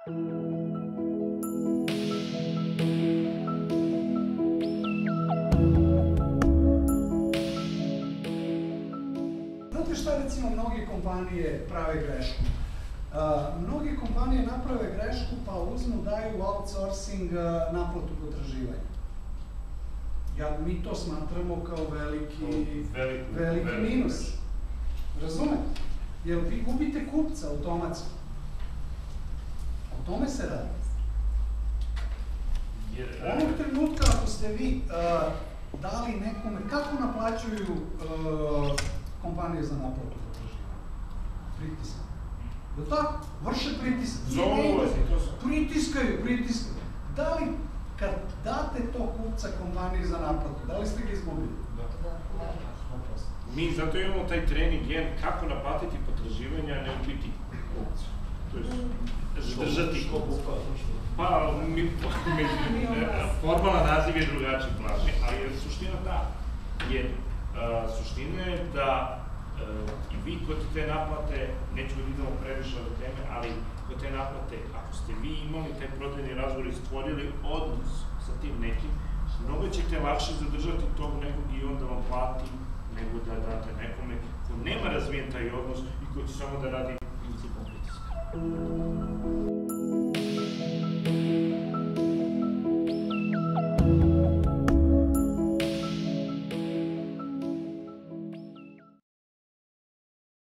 Znate šta, recimo, mnoge kompanije prave grešku? Mnoge kompanije naprave grešku pa uzmu, daju outsourcing naplatu potraživanja. Mi to smatramo kao veliki minus. Razumete? Jer vi gubite kupca automatski. O tome se radi. Onog trenutka ako ste vi dali nekome, kako naplaćuju kompanije za naplatu potraživanja? Pritisak. Je li tako? Vrše pritisak. Pritiskaju. Da li kad date to kupca kompaniji za naplatu, da li ste ga izgubili? Da. Mi zato imamo taj trening kako naplatiti potraživanja, a ne ubiti kupca. To je zadržati kupca. Pa, formalan naziv je drugačiji plaži, ali je suština ta. Jer suština je da i vi kod te naplate, nećemo da idemo previše od teme, ali kod te naplate, ako ste vi imali taj prodajni razgovor i stvorili odnos sa tim nekim, mnogo ćete lakše zadržati tog nekog i on da vam plati nego da date nekome ko nema razvijen taj odnos i ko će samo da radi principom pritiska.